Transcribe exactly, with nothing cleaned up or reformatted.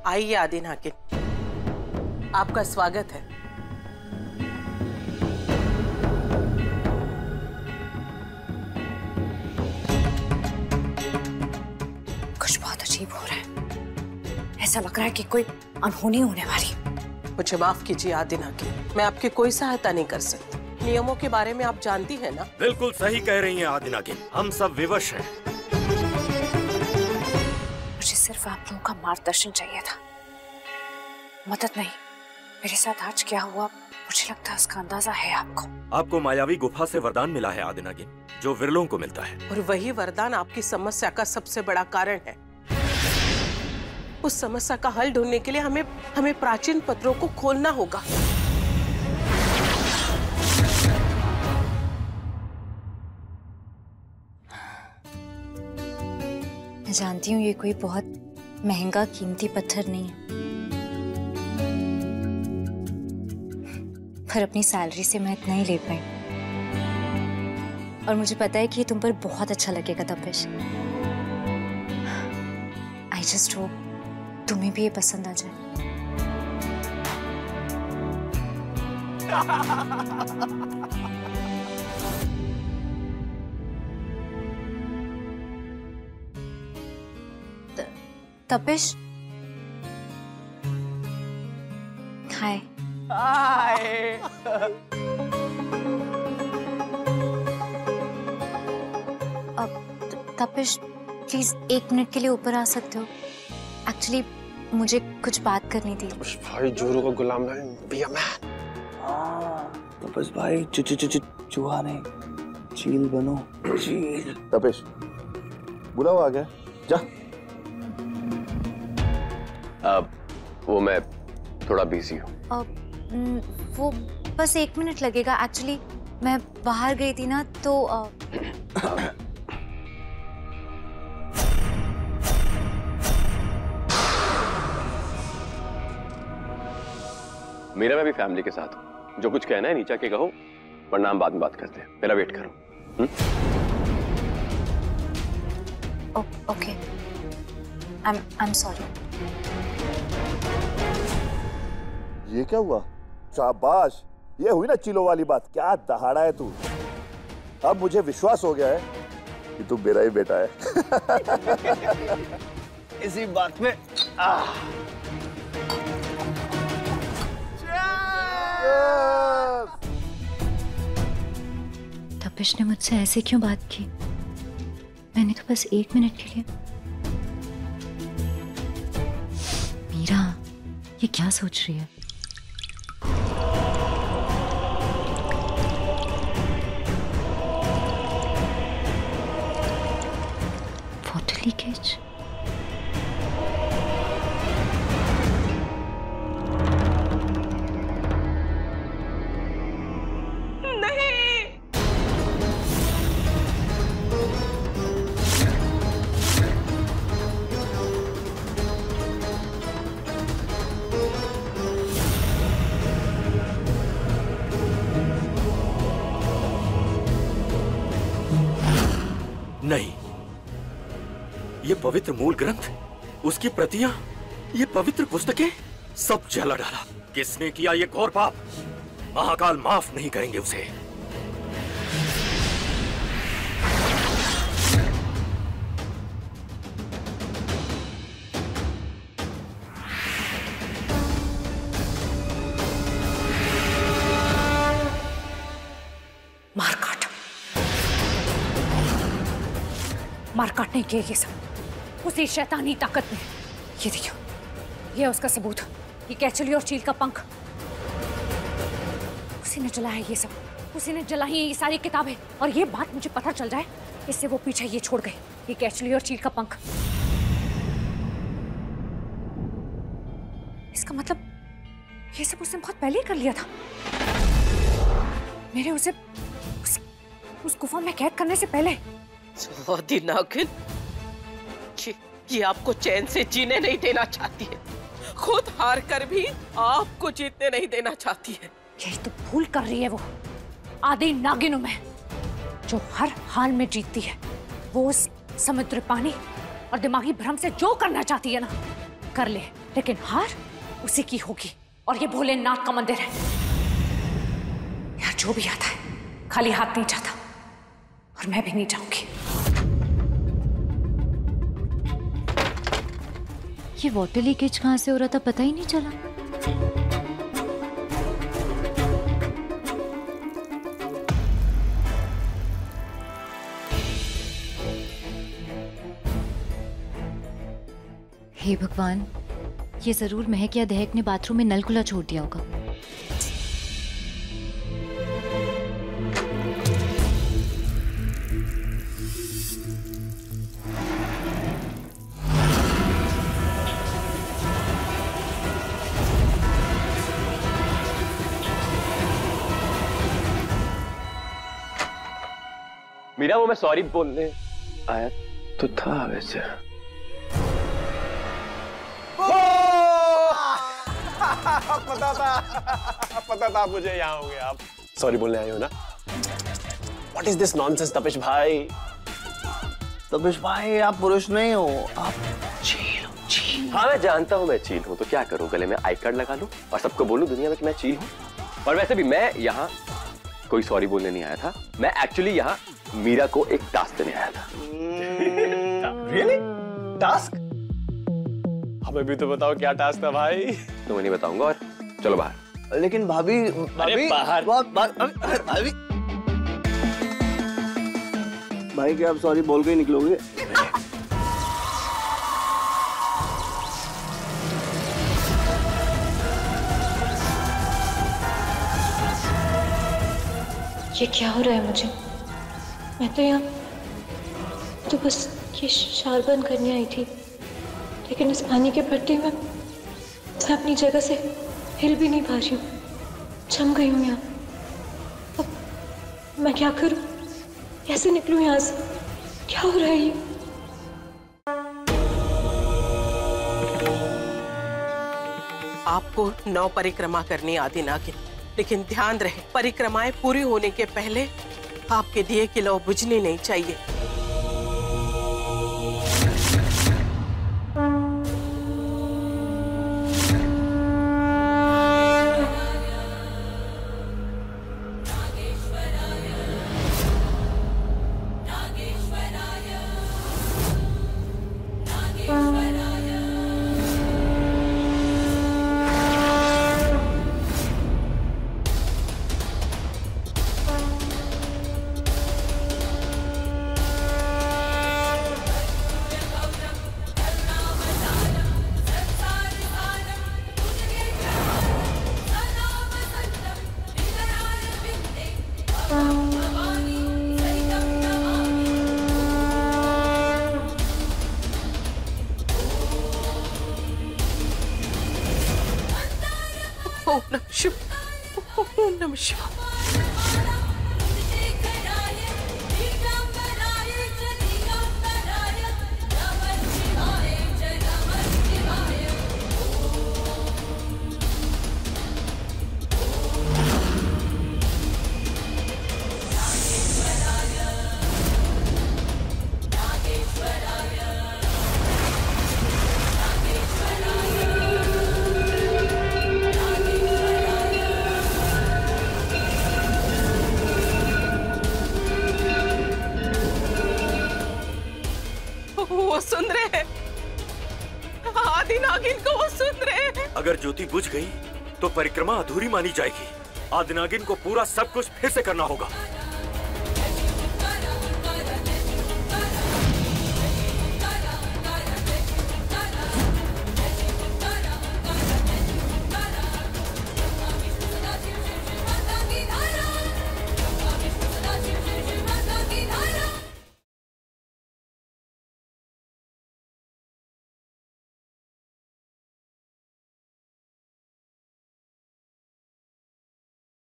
आइए आदि नागिन, आपका स्वागत है। कुछ बहुत अजीब हो रहा है, ऐसा लग रहा है कि कोई अनहोनी होने वाली। मुझे माफ कीजिए आदि नागिन, मैं आपकी कोई सहायता नहीं कर सकती। नियमों के बारे में आप जानती हैं ना? बिल्कुल सही कह रही हैं आदि नागिन, हम सब विवश हैं। मुझे सिर्फ आप लोगों का मार्गदर्शन चाहिए था, मदद नहीं। मेरे साथ आज क्या हुआ मुझे लगता है उसका अंदाजा है आपको। आपको मायावी गुफा से वरदान मिला है आदि नागिन, जो विरलों को मिलता है। और वही वरदान आपकी समस्या का सबसे बड़ा कारण है। उस समस्या का हल ढूंढने के लिए हमें हमें प्राचीन पत्रों को खोलना होगा। मैं जानती हूँ ये कोई बहुत महंगा कीमती पत्थर नहीं है, पर अपनी सैलरी से मैं इतना ही ले पाई। और मुझे पता है कि ये तुम पर बहुत अच्छा लगेगा तपिश। आई जस्ट होप तुम्हें भी ये पसंद आ जाए। तपिश, हाय। हाय। अब तपिश प्लीज एक मिनट के लिए ऊपर आ सकते हो? एक्चुअली मुझे कुछ बात करनी थी। तपिश भाई जोरू का गुलाम नहीं, बी अ मैन। हाँ, तपिश भाई चु चु चु चूहा नहीं, चील बनो, चील। तपिश बुलाओ आ गया, जा। अब वो मैं थोड़ा बिजी हूँ। अब वो बस एक मिनट लगेगा। एक्चुअली मैं बाहर गई थी ना तो आ... मेरा मैं भी फैमिली के साथ हूँ। जो कुछ कहना है नीचे के कहो, वरना हम बाद में बात करते हैं। मेरा वेट करो। Okay, I am sorry. ये क्या हुआ? शाबाश, ये हुई ना चिलो वाली बात। क्या दहाड़ा है तू। अब मुझे विश्वास हो गया है कि तू मेरा ही बेटा है। इसी बात में आह। तपिश ने मुझसे ऐसे क्यों बात की? मैंने तो बस एक मिनट के लिए। मीरा ये क्या सोच रही है? Water leakage? नहीं, ये पवित्र मूल ग्रंथ, उसकी प्रतियां, ये पवित्र पुस्तकें, सब जला डाला। किसने किया ये घोर पाप? महाकाल माफ नहीं करेंगे उसे। मारकाट, मारकाट ने किया ये सब उसी शैतानी ताकत ने। ये देखो, ये उसका सबूत कि कैचली और चील का पंख उसी ने जलाया। ये सब उसी ने जलाई है, ये सारी किताबें। और ये बात मुझे पता चल जाए, इससे वो पीछे ये छोड़ गए कि कैचली और चील का पंख। इसका मतलब ये सब उसने बहुत पहले ही कर लिया था। मेरे उसे उस, उस गुफा में कैद करने से पहले। आदि नागिन, ये आपको चैन से जीने नहीं देना चाहती है। खुद हार कर भी आपको जीतने नहीं देना चाहती है। यही तो भूल कर रही है वो आदि नागिन में, जो हर हाल में जीतती है। वो उस समुद्र पानी और दिमागी भ्रम से जो करना चाहती है ना, कर ले, लेकिन हार उसी की होगी। और ये भोलेनाथ का मंदिर है यार, जो भी आता है खाली हाथ नहीं जाता, और मैं भी नहीं जाऊंगी। ये वाटर लीकेज कहां से हो रहा था पता ही नहीं चला। हे भगवान, ये जरूर महक या दहक ने बाथरूम में नल खुला छोड़ दिया होगा। मीरा, वो मैं सॉरी बोलने आया तो था वैसे। पता था पता था मुझे यहाँ होंगे आप। सॉरी बोलने आए हो ना? What is this nonsense, तपिश भाई? तपिश भाई, आप पुरुष नहीं हो, आप चील हो। चील। हाँ मैं जानता हूँ मैं चील हूँ, तो क्या करूँ, गले में आई कार्ड लगा लूँ और सबको बोलूँ दुनिया में कि मैं चील हूँ? और वैसे भी मैं यहाँ कोई सॉरी बोलने नहीं आया था, मैं एक्चुअली यहाँ मीरा को एक टास्क देने आया था। Really? टास्क? हमें भी तो बताओ क्या टास्क था भाई। तो मैं नहीं बताऊंगा, और चलो बाहर। लेकिन भाभी, भाभी बाहर भाभी भाई, क्या आप सॉरी बोल के ही निकलोगे? ये क्या हो रहा है मुझे? मैं तो यहाँ तो बस ये शार बंद करने आई थी, लेकिन इस पानी के भट्टे में मैं अपनी जगह से हिल भी नहीं पा रही हूँ, जम गई हूँ यहाँ। अब मैं क्या करूँ, कैसे निकलूँ यहाँ से? क्या हो रहा है ये? आपको नौ परिक्रमा करनी आदि नागिन, लेकिन ध्यान रहे परिक्रमाएं पूरी होने के पहले आपके दिए की लौ बुझनी नहीं चाहिए। ओम नमः शिवाय, ओम नमः शिवाय। वो सुन रहे हैं, आदि नागिन को वो सुन रहे हैं। अगर ज्योति बुझ गई तो परिक्रमा अधूरी मानी जाएगी। आदि नागिन को पूरा सब कुछ फिर से करना होगा।